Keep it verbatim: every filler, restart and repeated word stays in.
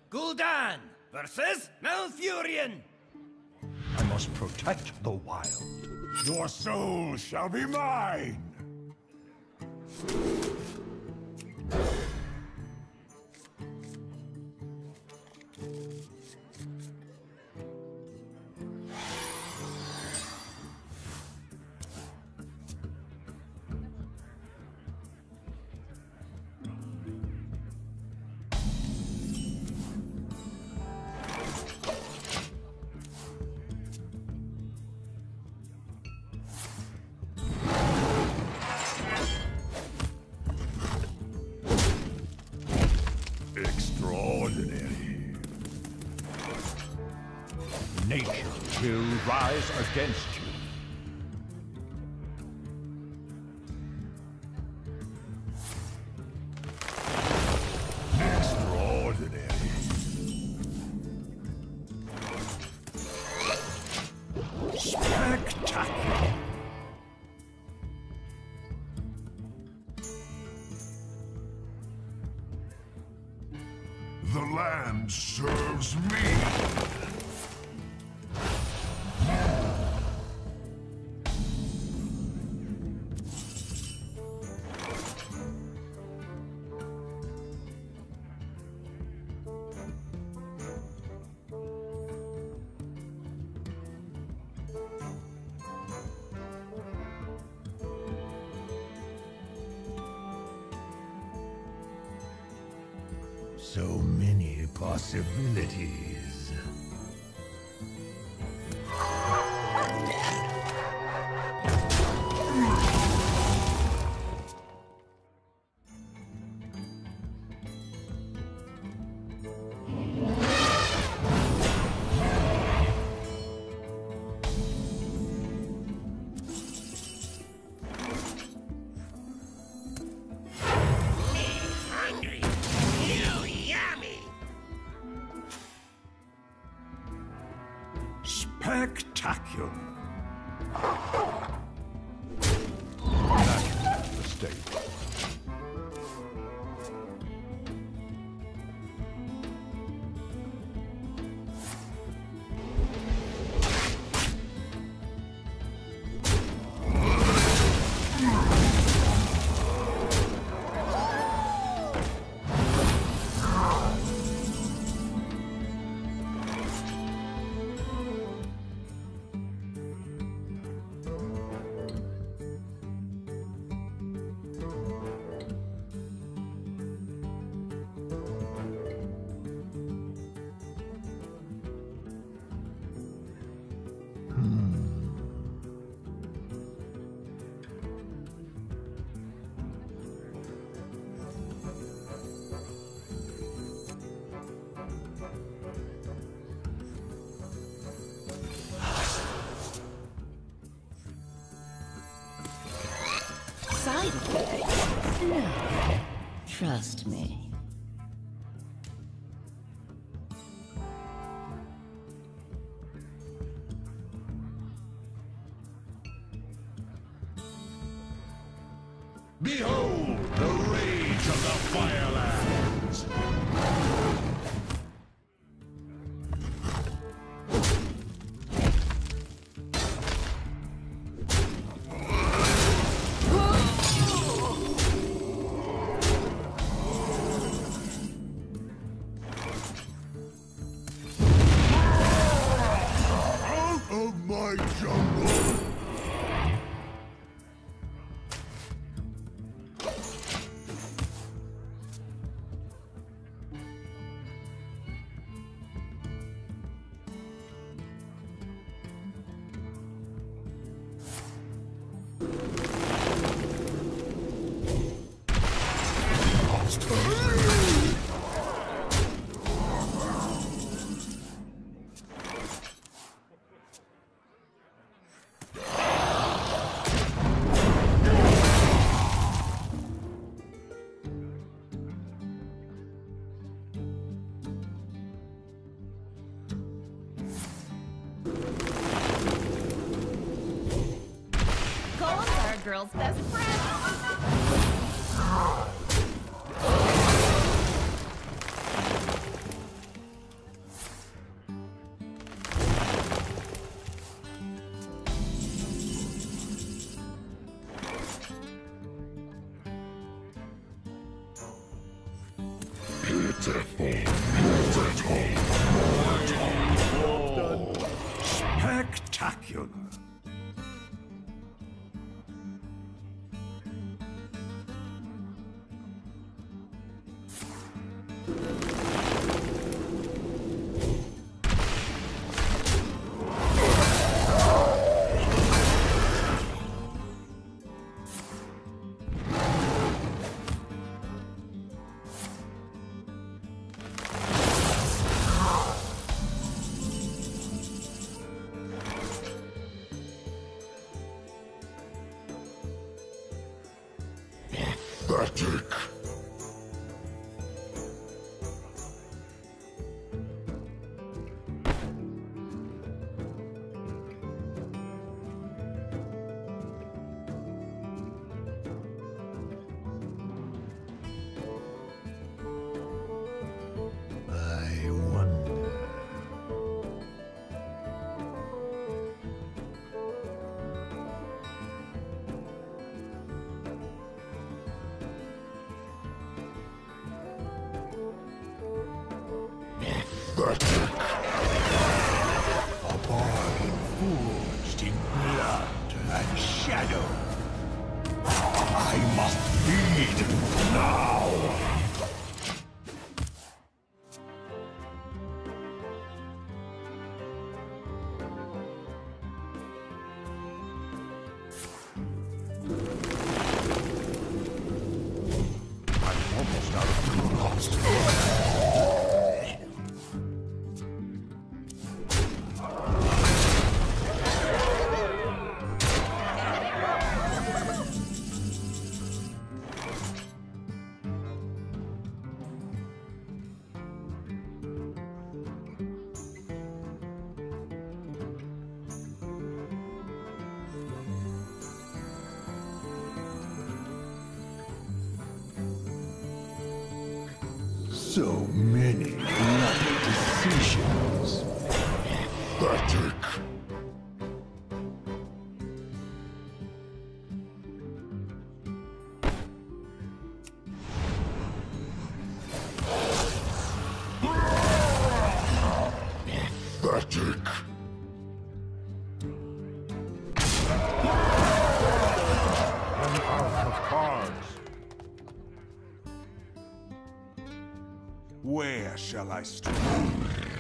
Gul'dan versus Malfurion. I must protect the wild. Your soul shall be mine! Extraordinary. Nature will rise against you. Extraordinary. Spectacular. The land serves me! So many possibilities. Hungry. You yummy. Spectacular. Natural mistake. Side effects? No. Trust me. Behold the rage of the Firelands! Out of my jungle! Golems are a girl's best friend. Spectacular. Pathetic. I wonder. Pathetic. A bond forged in blood and shadow. I must feed now. I'm almost out of lost. So many bloody decisions. Pathetic. Pathetic. I'm out of cards. Where shall I start?